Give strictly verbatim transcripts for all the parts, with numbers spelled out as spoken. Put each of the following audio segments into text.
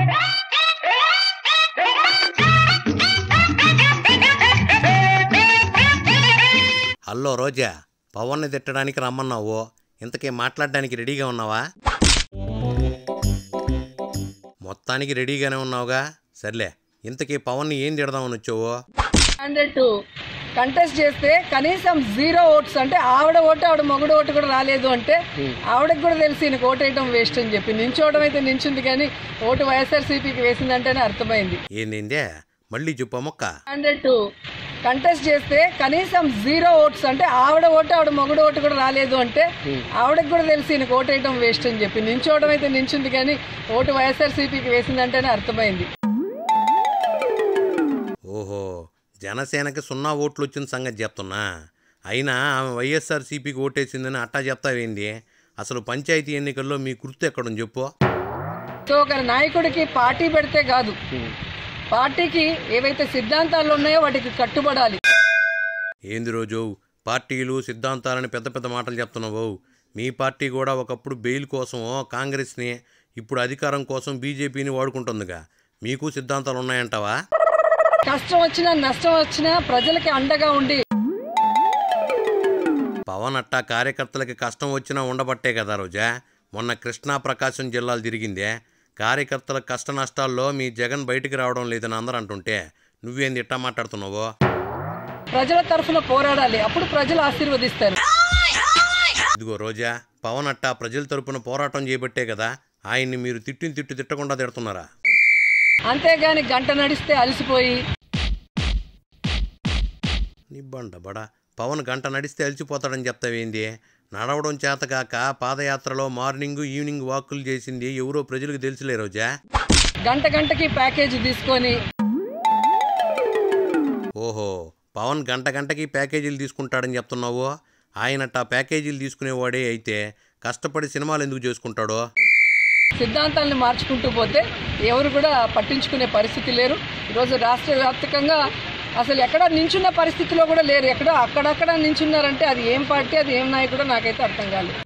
Hello రోజా, పవన్ని తిట్టడానికి రమ్మన్నావు, ఇంతకీ మాట్లాడడానికి రెడీగా ఉన్నావా? మొత్తానికి రెడీగానే ఉన్నావుగా, సర్లే. ఇంతకీ పవన్ని ఏం తిడదామని వచ్చావు? హండ్రెడ్ కంటెస్ట్ చేస్తే కనీసం జీరో ఓట్స్ అంటే ఆవిడ ఓటు ఆవిడ మొగుడు ఓటు కూడా రాలేదు అంటే ఆవిడకి కూడా తెలిసి నీకు ఓటు వేయడం వేస్ట్ అని చెప్పి నించోవడం అయితే నించుంది, కానీ ఓటు వైఎస్ఆర్సీపీకి వేసిందంటేనే అర్థమైంది. ఏందే మళ్ళీ చెప్పా మొక్క? హండ్రెడ్ కంటెస్ట్ చేస్తే కనీసం జీరో ఓట్స్ అంటే ఆవిడ ఓటు ఆవిడ మొగుడు ఓటు కూడా రాలేదు అంటే ఆవిడకి కూడా తెలిసి నీకు ఓటు వేయడం వేస్ట్ అని చెప్పి నించోవడం అయితే నించుంది, కానీ ఓటు వైఎస్ఆర్సీపీకి వేసిందంటేనే అర్థమైంది. ఓహో, జనసేనకి సున్నా ఓట్లు వచ్చిన సంగతి చెప్తున్నా. అయినా ఆమె వైఎస్ఆర్సీపీకి ఓటేసిందని అట్టా చెప్తావేంది? అసలు పంచాయతీ ఎన్నికల్లో మీ గుర్తు ఎక్కడుంది చెప్పు? సో ఒక నాయకుడికి పార్టీ పెడితే కాదు, పార్టీకి ఏవైతే సిద్ధాంతాలు ఉన్నాయో వాటికి కట్టుబడాలి. ఏంది రోజు పార్టీలు సిద్ధాంతాలని పెద్ద పెద్ద మాటలు చెప్తున్నావు? మీ పార్టీ కూడా ఒకప్పుడు బెయిల్ కోసమో కాంగ్రెస్ని, ఇప్పుడు అధికారం కోసం బీజేపీని వాడుకుంటుందిగా. మీకు సిద్ధాంతాలు ఉన్నాయంటావా? కష్టం వచ్చినా నష్టం వచ్చినా ప్రజలకి అండగా ఉండి. పవన్ అట్టా కార్యకర్తలకి కష్టం వచ్చినా ఉండబట్టే కదా రోజా మొన్న కృష్ణా ప్రకాశం జిల్లాలు తిరిగిందే. కార్యకర్తల కష్ట నష్టాల్లో మీ జగన్ బయటికి రావడం లేదని అందరూ అంటుంటే నువ్వేంది ఇట్టా మాట్లాడుతున్నావు? ప్రజల తరఫున పోరాడాలి, అప్పుడు ప్రజలు ఆశీర్వదిస్తారు. ఇదిగో రోజా, పవన్ అట్టా ప్రజల తరపున పోరాటం చేయబట్టే కదా ఆయన్ని మీరు తిట్టిన తిట్టు తిట్టకుండా తిడుతున్నారా? అంతేగాని గంట నడిస్తే అలసిపోయి నిబ్బండ బడా పవన్ గంట నడిస్తే అలసిపోతాడని చెప్తావేంది? నడవడం చేతకాక పాదయాత్రలో మార్నింగ్ ఈవినింగ్ వాకులు చేసింది ఎవరో ప్రజలకు తెలుసులే రోజా. గంట గంటకి ప్యాకేజీ తీసుకొని. ఓహో, పవన్ గంట గంటకి ప్యాకేజీలు తీసుకుంటాడని చెప్తున్నావు. ఆయనట్ట ప్యాకేజీలు తీసుకునేవాడే అయితే కష్టపడి సినిమాలు ఎందుకు చేసుకుంటాడో? సిద్ధాంతాలను మార్చుకుంటూ పోతే ఎవరు కూడా పట్టించుకునే పరిస్థితి లేరు. ఈరోజు రాష్ట్ర వ్యాప్తంగా అసలు ఎక్కడ నించున్న పరిస్థితిలో కూడా లేరు. ఎక్కడో అక్కడక్కడ నించున్నారంటే అది ఏం పార్టీ, అది ఏం నాయకుడో నాకైతే అర్థం కాలేదు.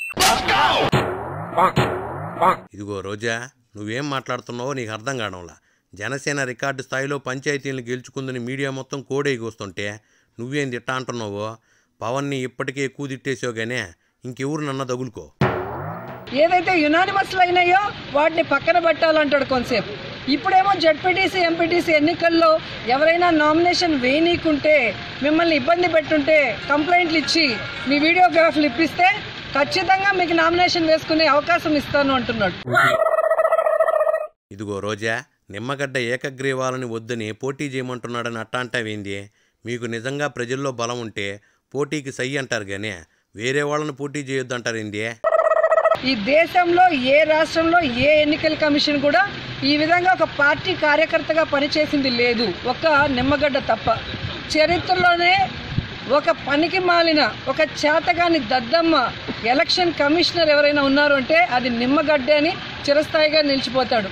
ఇదిగో రోజా, నువ్వేం మాట్లాడుతున్నావో నీకు అర్థం కావడంలా. జనసేన రికార్డు స్థాయిలో పంచాయతీలను గెలుచుకుందని మీడియా మొత్తం కోడేకి వస్తుంటే నువ్వేం తిట్టా అంటున్నావో? పవన్ని ఇప్పటికే ఎక్కువ తిట్టేసావు గానే ఇంకెవరు నన్న తగులుకో. ఏదైతే యునానిమస్లు అయినాయో వాటిని పక్కన పెట్టాలంటాడు కొంతసేపు. ఇప్పుడేమో జడ్పీటీసీ ఎంపీటీసీ ఎన్నికల్లో ఎవరైనా నామినేషన్ వేయనీకుంటే మిమ్మల్ని ఇబ్బంది పెట్టుంటే కంప్లైంట్లు ఇచ్చి మీ వీడియోగ్రాఫ్లు ఇప్పిస్తే ఖచ్చితంగా మీకు నామినేషన్ వేసుకునే అవకాశం ఇస్తాను అంటున్నాడు. ఇదిగో రోజా, నిమ్మగడ్డ ఏకగ్రీవాలని వద్దని పోటీ చేయమంటున్నాడని అట్టా అంటావేంది? మీకు నిజంగా ప్రజల్లో బలం ఉంటే పోటీకి సై అంటారు కానీ వేరే వాళ్ళని పోటీ చేయొద్దు అంటారేంది? ఈ దేశంలో ఏ రాష్ట్రంలో ఏ ఎన్నికల కమిషన్ కూడా ఈ విధంగా ఒక పార్టీ కార్యకర్తగా పనిచేసింది లేదు, ఒక్క నిమ్మగడ్డ తప్ప. చరిత్రలోనే ఒక పనికి మాలిన ఒక చేతగాని దద్దమ్మ ఎలక్షన్ కమిషనర్ ఎవరైనా ఉన్నారు అంటే అది నిమ్మగడ్డ అని చిరస్థాయిగా నిలిచిపోతాడు.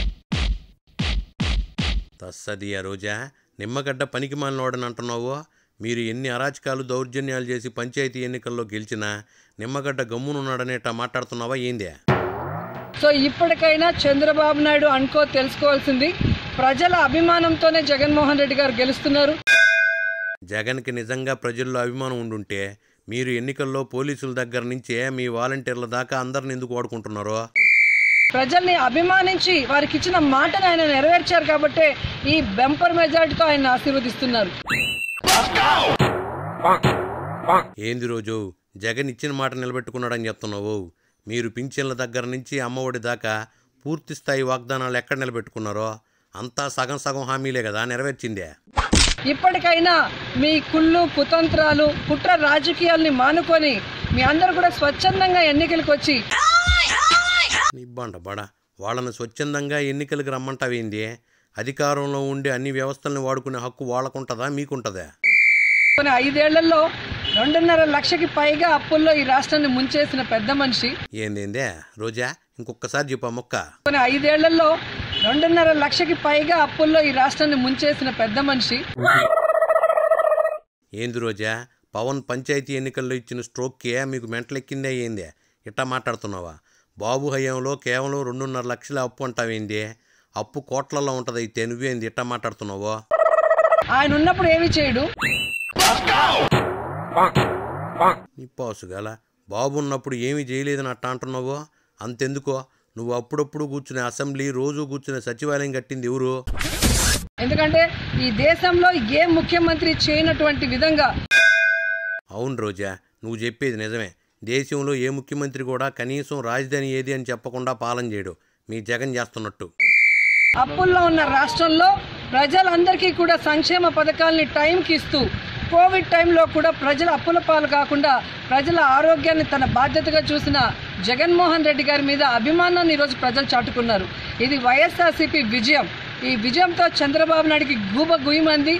తస్సదియా రోజా, నిమ్మగడ్డ పనికి మాలినోడని అంటున్నావు. మీరు ఎన్ని అరాచకాలు దౌర్జన్యాలు చేసి పంచాయతీ ఎన్నికల్లో గెలిచినా నిమ్మగడ్డ గమ్మునున్నాడనేట మాట్లాడుతున్నావా ఏందే? సో ఇప్పటికైనా చంద్రబాబు నాయుడు అనుకో తెలుసుకోవాల్సింది, ప్రజల అభిమానంతోనే జగన్మోహన్ రెడ్డి గారు గెలుస్తున్నారు. జగన్కి నిజంగా ప్రజల్లో అభిమానం ఉండుంటే మీరు ఎన్నికల్లో పోలీసుల దగ్గర నుంచే మీ వాలంటీర్ల దాకా అందరిని ఎందుకు వాడుకుంటున్నారో? ప్రజల్ని అభిమానించి వారికి ఇచ్చిన మాటను ఆయన నెరవేర్చారు కాబట్టి ఈ బెంపర్ మెజార్టీతో ఆయన ఆశీర్వదిస్తున్నారు. ఏంది రోజు జగన్ ఇచ్చిన మాట నిలబెట్టుకున్నాడని చెప్తున్నావు? మీరు పింఛన్ల దగ్గర నుంచి అమ్మఒడి దాకా పూర్తి స్థాయి వాగ్దానాలు ఎక్కడ నిలబెట్టుకున్నారో అంతా సగం సగం హామీలే కదా నెరవేర్చిందే. ఇప్పటికైనా మీ కుళ్ళు కుతంత్రాలు కుట్ర రాజకీయాల్ని మానుకొని మీ అందరూ కూడా స్వచ్ఛందంగా ఎన్నికలకు వచ్చి. నిబ్బండ బడా వాళ్ళని స్వచ్ఛందంగా ఎన్నికలకు రమ్మంటావేంది? అధికారంలో ఉండి అన్ని వ్యవస్థలను వాడుకునే హక్కు వాళ్ళకుంటుందా మీకుంటుందా? ఐదేళ్లలో రెండున్నర లక్షకి పైగా అప్పుల్లో ఈ రాష్ట్రాన్ని ముంచేసిన పెద్ద మనిషి. ఏందేందే రోజా, ఇంకొకసారి చెప్పా మొక్క. ఐదేళ్లలో రెండున్నర లక్షకి పైగా అప్పుల్లో ఈ రాష్ట్రాన్ని ముంచేసిన పెద్ద మనిషి. ఏంది రోజా, పవన్ పంచాయతీ ఎన్నికల్లో ఇచ్చిన స్ట్రోక్కే మీకు మెంటలెక్కిందే ఏందే? ఇట్టా మాట్లాడుతున్నావా? బాబు హయాంలో కేవలం రెండున్నర లక్షల అప్పు అంటావేంది? అప్పు కోట్లలో ఉంటుంది. అయితే నువ్వేంది ఇట్టా మాట్లాడుతున్నావో? ఆయన ఉన్నప్పుడు ఏమి చేయడు. నిప్పాసుగల బాబు ఉన్నప్పుడు ఏమీ చేయలేదని అట్టా అంటున్నావో? అంతెందుకో, నువ్వు అప్పుడప్పుడు కూర్చునే అసెంబ్లీ, రోజు కూర్చునే సచివాలయం కట్టింది ఎవరు? ఎందుకంటే ఈ దేశంలో ఏ ముఖ్యమంత్రి చేయనటువంటి విధంగా. అవును రోజా, నువ్వు చెప్పేది నిజమే. దేశంలో ఏ ముఖ్యమంత్రి కూడా కనీసం రాజధాని ఏది అని చెప్పకుండా పాలన చేయడు మీ జగన్ చేస్తున్నట్టు. అప్పుల్లో ఉన్న రాష్ట్రంలో ప్రజలందరికీ కూడా సంక్షేమ పథకాలని టైంకి ఇస్తూ, కోవిడ్ టైంలో కూడా ప్రజల అప్పుల పాలు కాకుండా ప్రజల ఆరోగ్యాన్ని తన బాధ్యతగా చూసిన జగన్మోహన్ రెడ్డి గారి మీద అభిమానాన్ని ఈరోజు ప్రజలు చాటుకున్నారు. ఇది వైఎస్ఆర్సీపీ విజయం. ఈ విజయంతో చంద్రబాబు నాయుడికి గూబ గుయ్యమంది.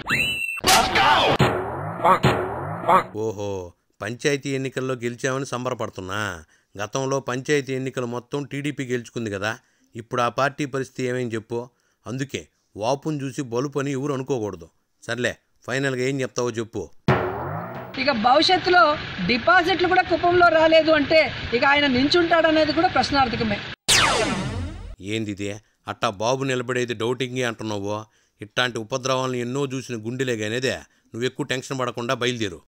ఓహో, పంచాయతీ ఎన్నికల్లో గెలిచామని సంబరపడుతున్నా. గతంలో పంచాయతీ ఎన్నికలు మొత్తం టీడీపీ గెలుచుకుంది కదా, ఇప్పుడు ఆ పార్టీ పరిస్థితి ఏమేం చెప్పు. అందుకే వాపును చూసి బలుపని ఎవరు అనుకోకూడదు. సర్లే, ఫైనల్గా ఏం చెప్తావో చెప్పు. ఇక భవిష్యత్తులో డిపాజిట్లు కూడా కుప్పంలో రాలేదు అంటే ఇక ఆయన నించుంటాడనేది కూడా ప్రశ్నార్థకమే. ఏందిదే అట్టా బాబు నిలబడేది డౌటింగే అంటున్నావో? ఇట్లాంటి ఉపద్రవాలను ఎన్నో చూసిన గుండెలే కానేదే. నువ్వు ఎక్కువ టెన్షన్ పడకుండా బయలుదేరు.